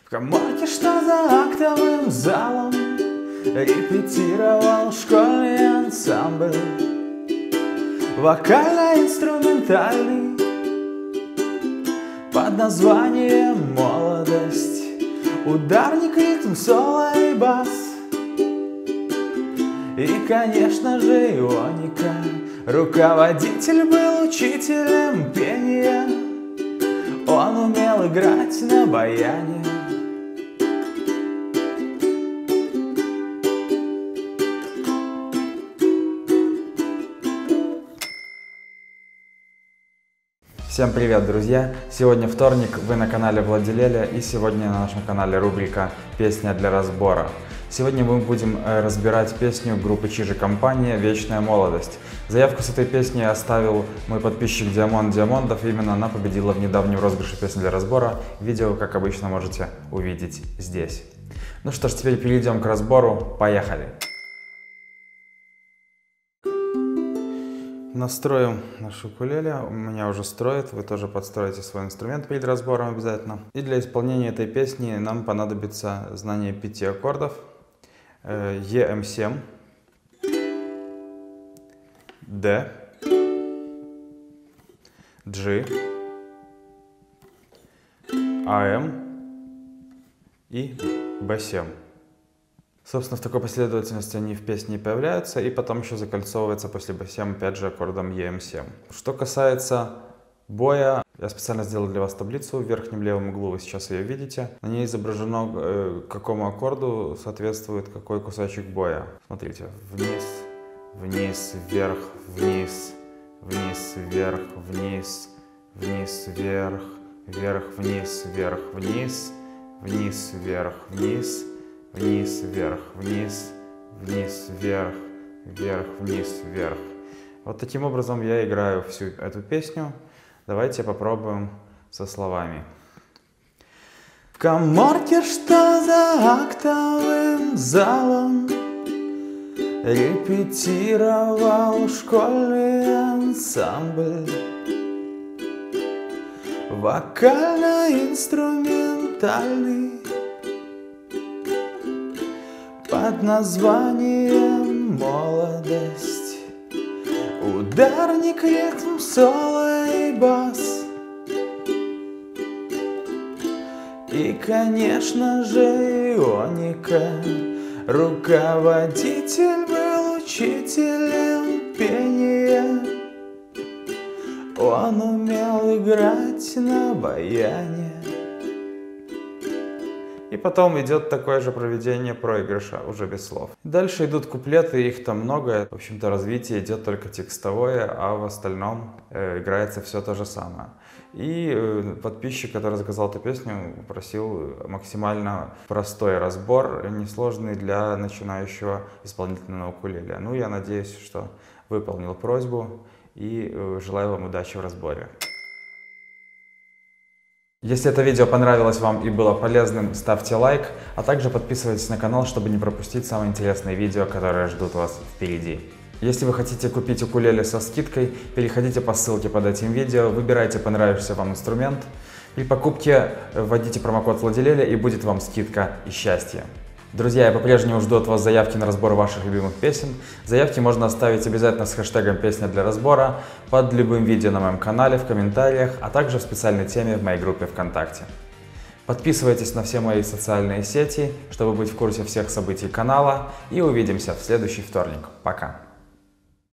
В коморке, что за актовым залом, репетировал школьный ансамбль, вокально-инструментальный, под названием «Молодость». Ударник, ритм, соло и бас. И, конечно же, ионика. Руководитель был учителем пения. Он умел играть на баяне. Всем привет, друзья! Сегодня вторник, вы на канале Владилеля, и сегодня на нашем канале рубрика «Песня для разбора». Сегодня мы будем разбирать песню группы Чижи Компания «Вечная молодость». Заявку с этой песней оставил мой подписчик Диамон Диамондов, именно она победила в недавнем розыгрыше песни для разбора. Видео, как обычно, можете увидеть здесь. Ну что ж, теперь перейдем к разбору. Поехали! Настроим нашу укулеле, у меня уже строит, вы тоже подстроите свой инструмент перед разбором обязательно. И для исполнения этой песни нам понадобится знание 5 аккордов. EM7, D, G, AM и B7. Собственно, в такой последовательности они в песне появляются, и потом еще закольцовывается после B7 опять же аккордом EM7. Что касается боя, я специально сделал для вас таблицу в верхнем левом углу, вы сейчас ее видите. На ней изображено, какому аккорду соответствует какой кусочек боя. Смотрите, вниз, вниз, вверх, вниз, вниз, вверх, вниз, вниз, вверх, вверх, вниз, вверх, вниз, вниз, вверх, вниз. Вниз, вверх, вниз, вниз, вверх, вверх, вниз, вверх. Вот таким образом я играю всю эту песню. Давайте попробуем со словами. В коморке, что за актовым залом, репетировал школьный ансамбль, вокально-инструментальный, под названием «Молодость». Ударник, ритм, соло и бас. И, конечно же, ионика. Руководитель был учителем пения. Он умел играть на баяне. И потом идет такое же проведение проигрыша, уже без слов. Дальше идут куплеты, их там много. В общем-то, развитие идет только текстовое, а в остальном играется все то же самое. И подписчик, который заказал эту песню, просил максимально простой разбор, несложный для начинающего исполнителя на укулеле. Ну, я надеюсь, что выполнил просьбу, и желаю вам удачи в разборе. Если это видео понравилось вам и было полезным, ставьте лайк, а также подписывайтесь на канал, чтобы не пропустить самые интересные видео, которые ждут вас впереди. Если вы хотите купить укулеле со скидкой, переходите по ссылке под этим видео, выбирайте понравившийся вам инструмент. При покупке вводите промокод Владилеля, и будет вам скидка и счастье. Друзья, я по-прежнему жду от вас заявки на разбор ваших любимых песен. Заявки можно оставить обязательно с хэштегом «Песня для разбора» под любым видео на моем канале, в комментариях, а также в специальной теме в моей группе ВКонтакте. Подписывайтесь на все мои социальные сети, чтобы быть в курсе всех событий канала, и увидимся в следующий вторник. Пока!